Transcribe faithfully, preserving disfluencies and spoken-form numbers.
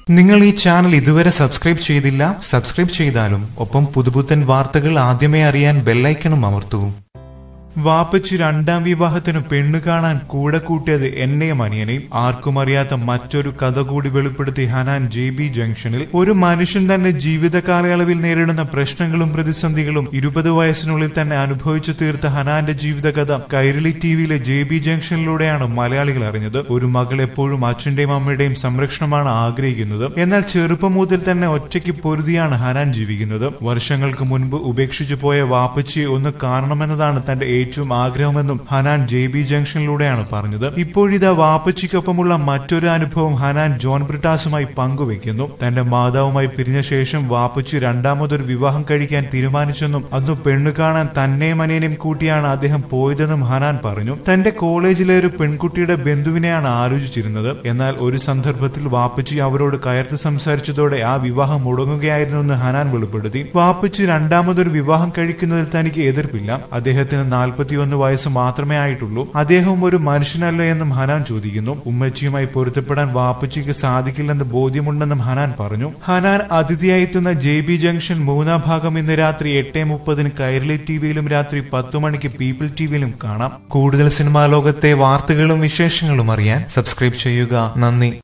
നിങ്ങൾ ഈ ചാനൽ ഇതുവരെ സബ്സ്ക്രൈബ് ചെയ്തില്ല, സബ്സ്ക്രൈബ് ചെയ്താലും ഒപ്പം പുതുപുത്തൻ വാർത്തകൾ ആദ്യമേ അറിയാൻ ബെല്ലൈക്കണും അമർത്തൂ. വാപ്പച്ചി രണ്ടാം വിവാഹത്തിന് പെണ്ണു കാണാൻ കൂടെ കൂട്ടിയത് എന്നെയും അനിയനെയും. ആർക്കും അറിയാത്ത മറ്റൊരു കഥ കൂടി വെളിപ്പെടുത്തി ഹനാൻ ജെ ബി ജംഗ്ഷനിൽ. ഒരു മനുഷ്യൻ തന്റെ ജീവിത കാലയളവിൽ നേരിടുന്ന പ്രശ്നങ്ങളും പ്രതിസന്ധികളും ഇരുപത് വയസ്സിനുള്ളിൽ തന്നെ അനുഭവിച്ചു തീർത്ത ഹനാന്റെ ജീവിതകഥ കൈരളി ടിവിയിലെ ജെ ബി ജംഗ്ഷനിലൂടെയാണ് മലയാളികൾ അറിഞ്ഞത്. ഒരു മകൾ എപ്പോഴും അച്ഛന്റെയും അമ്മയുടെയും സംരക്ഷണമാണ് ആഗ്രഹിക്കുന്നത്. എന്നാൽ ചെറുപ്പം മുതൽ തന്നെ ഒറ്റയ്ക്ക് പൊരുതിയാണ് ഹനാൻ ജീവിക്കുന്നത്. വർഷങ്ങൾക്ക് മുൻപ് ഉപേക്ഷിച്ചു പോയ വാപ്പച്ചിയെ ഒന്ന് കാണണമെന്നതാണ് തന്റെ ഏറ്റവും ആഗ്രഹമെന്നും ഹനാൻ ജെ ബി ജംഗ്ഷനിലൂടെയാണ് പറഞ്ഞത്. ഇപ്പോഴിതാ വാപ്പച്ചിക്കൊപ്പമുള്ള മറ്റൊരു അനുഭവം ഹനാൻ ജോൺ ബ്രിട്ടാസുമായി പങ്കുവെക്കുന്നു. തന്റെ മാതാവുമായി പിരിഞ്ഞ ശേഷം വാപ്പച്ചി രണ്ടാമതൊരു വിവാഹം കഴിക്കാൻ തീരുമാനിച്ചെന്നും അന്ന് പെണ്ണു കാണാൻ തന്നെയും അനിയനെയും കൂട്ടിയാണ് അദ്ദേഹം പോയതെന്നും ഹനാൻ പറഞ്ഞു. തന്റെ കോളേജിലെ ഒരു പെൺകുട്ടിയുടെ ബന്ധുവിനെയാണ് ആലോചിച്ചിരുന്നത്. എന്നാൽ ഒരു സന്ദർഭത്തിൽ വാപ്പച്ചി അവരോട് കയർത്ത് സംസാരിച്ചതോടെ ആ വിവാഹം മുടങ്ങുകയായിരുന്നുവെന്ന് ഹനാൻ വെളിപ്പെടുത്തി. വാപ്പച്ചി രണ്ടാമതൊരു വിവാഹം കഴിക്കുന്നതിൽ തനിക്ക് എതിർപ്പില്ല. അദ്ദേഹത്തിന് നാൽപ്പത്തിയൊന്ന് വയസ്സ് മാത്രമേ ആയിട്ടുള്ളൂ. അദ്ദേഹം ഒരു മനുഷ്യനല്ല എന്നും ഹനാൻ ചോദിക്കുന്നു. ഉമ്മച്ചിയുമായി പൊരുത്തപ്പെടാൻ വാപ്പച്ചിക്ക് സാധിക്കില്ലെന്ന് ബോധ്യമുണ്ടെന്നും ഹനാൻ പറഞ്ഞു. ഹനാൻ അതിഥിയായെത്തുന്ന ജെ ബി ജംഗ്ഷൻ മൂന്നാം ഭാഗം ഇന്ന് രാത്രി എട്ട് മുപ്പതിന് കൈരളി ടിവിയിലും രാത്രി പത്തു മണിക്ക് പീപ്പിൾ ടിവിയിലും കാണാം. കൂടുതൽ സിനിമാ ലോകത്തെ വാർത്തകളും വിശേഷങ്ങളും അറിയാൻ സബ്സ്ക്രൈബ് ചെയ്യുക. നന്ദി.